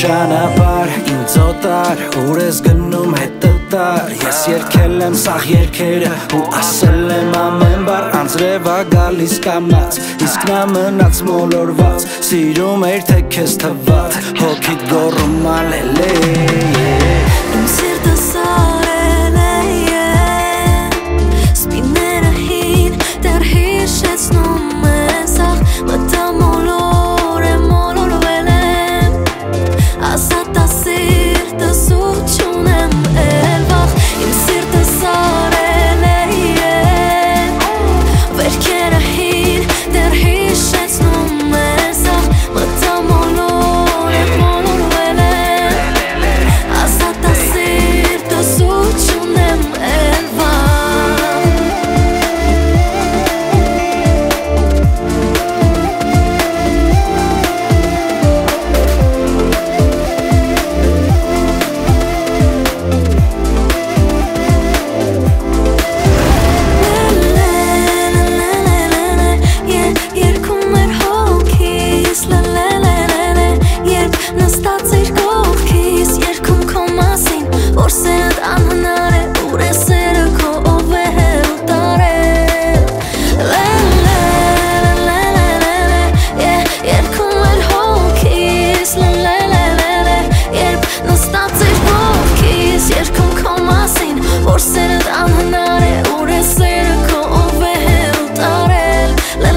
ճանապարհ ինձ օտար ուր ես գնում հետտար ես երգել եմ սաղ երգերը ու ասել եմ ամեն բառ անձրև ա գալիս կամած իսկ նա մնաց մոլորված սիրում էր թե քեզ թվաց հոգիդ գոռում ա լելե իմ սիրտը սարել է սպիները հին դեռ հիշեցնում են սաղ մտա մոլոր եմ մոլորվել եմ ազատ ա սիրտս ու չունեմ էլ վախ իմ սիրտը սարել է վերքերը հին դեռ հիշեցնում են սաղ մտա մոլոր եմ մոլորվել եմ ազատ ա սիրտս ու չունեմ էլ վախ Երկում էր հոգիս երբ նստած էր կողքիս երկում քո մասին որ սերդ անհնար է ուր է սերը քո ով է ուտարել Երկում էր հոգիս երբ նստած էր կողքիս երկում քո մասին որ սերդ անհնար է ուր է սերը քո ով է ուտարել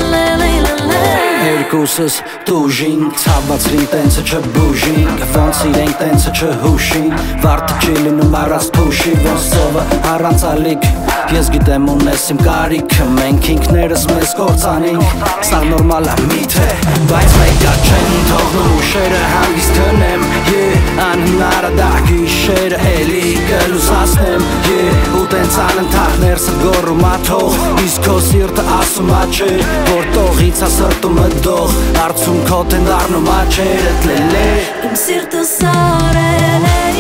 Երկուսս տուժին, ցավացրին տենցը չբուժին Ոնց իրենք տենցը չհուշին Վարդը չի լինում առանց փուշի Ոնց ծովը առանց ալիք Ես գիտեմ ունես իմ կարիքը Մենք ինքներս մեզ կործանենք Սա նորմալ է միթե Բայց մեկա չեն թողնում ուշերը հանգիստ քնեմ Անհնար է դա գիշերը էլի կլուսացնեմ Ու տենց անընդհատ ներսը գոռում ա թող Իսկ քո սիրտը ասում ա չէ Որ տողից ա սրտումը դող Արցունքոտ են դառնում ա չերդ լելե Իմ սիրտը սարել է